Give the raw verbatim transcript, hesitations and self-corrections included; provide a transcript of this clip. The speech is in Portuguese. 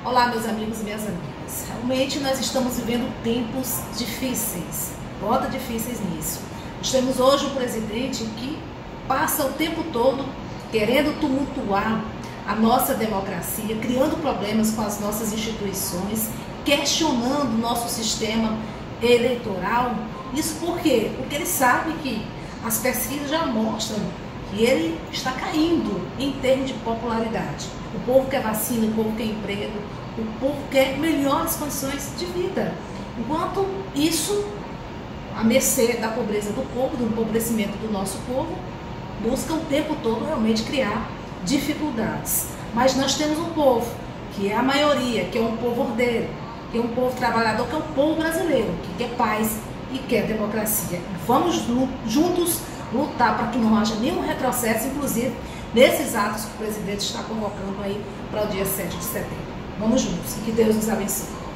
Olá, meus amigos e minhas amigas. Realmente nós estamos vivendo tempos difíceis, bota difíceis nisso. Nós temos hoje um presidente que passa o tempo todo querendo tumultuar a nossa democracia, criando problemas com as nossas instituições, questionando o nosso sistema eleitoral. Isso por quê? Porque ele sabe que as pesquisas já mostram que ele está caindo em termos de popularidade. O povo quer vacina, o povo quer emprego, o povo quer melhores condições de vida. Enquanto isso, a mercê da pobreza do povo, do empobrecimento do nosso povo, busca o tempo todo realmente criar dificuldades. Mas nós temos um povo, que é a maioria, que é um povo ordeiro, que é um povo trabalhador, que é o povo brasileiro, que quer paz e quer democracia. Vamos juntos lutar para que não haja nenhum retrocesso, inclusive nesses atos que o presidente está convocando aí para o dia sete de setembro. Vamos juntos e que Deus nos abençoe.